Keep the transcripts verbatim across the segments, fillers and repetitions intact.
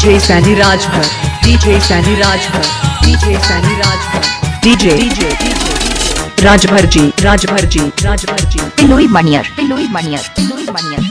DJ Saini Rajbhar, DJ Saini Rajbhar, DJ Saini Rajbhar, DJ DJ Rajbhar ji, Rajbhar ji, Rajbhar ji. Piloi Maniyar, Piloi Maniyar, Piloi Maniyar.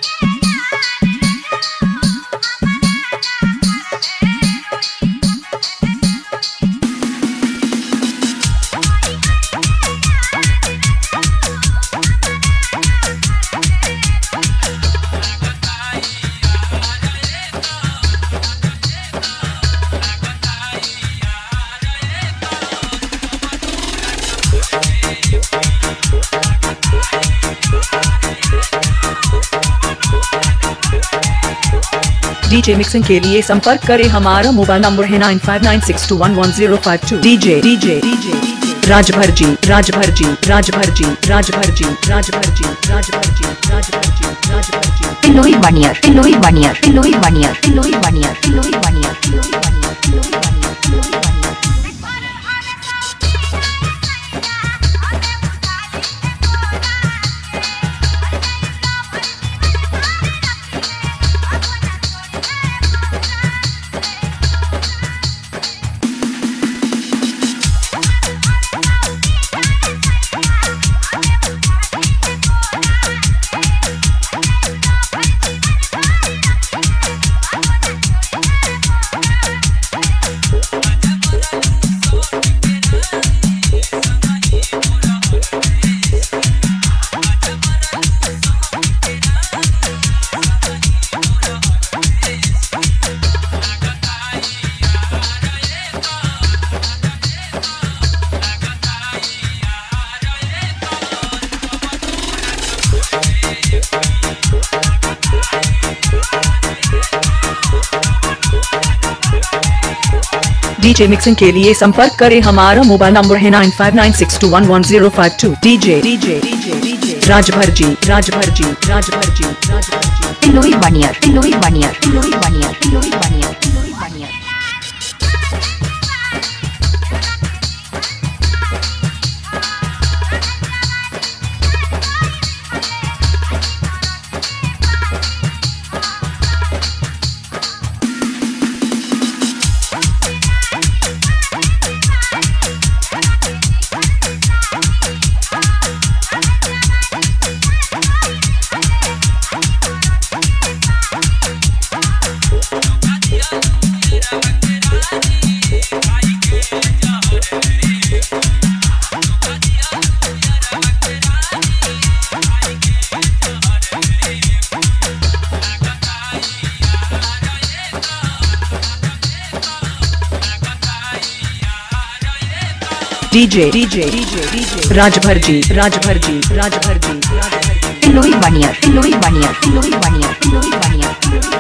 DJ mixing के लिए संपर्क करें, हमारा मोबाइल नंबर है nine five nine six two one one zero five two. DJ DJ DJ Rajbhar ji, Rajbhar ji, Rajbhar ji, Rajbhar ji, Rajbhar ji, Rajbhar ji, Rajbhar ji, Rajbhar ji. Piloi Maniyar, Piloi Maniyar, Piloi Maniyar, Piloi Maniyar, Piloi Maniyar, Piloi Maniyar, Piloi Maniyar, Piloi Maniyar. DJ mixing के लिए संपर्क करें, हमारा मोबाइल नंबर है nine five nine six two one one zero five two. DJ DJ DJ Rajbhar ji, Rajbhar ji, Rajbhar ji, Rajbhar ji. Piloi Maniyar, Piloi Maniyar, Piloi Maniyar, Piloi Maniyar, Piloi Maniyar. DJ DJ DJ Rajbhar ji, Rajbhar ji, Rajbhar ji, Rajbhar ji. Piloi Maniyar, Piloi Maniyar, Piloi Maniyar, Piloi Maniyar.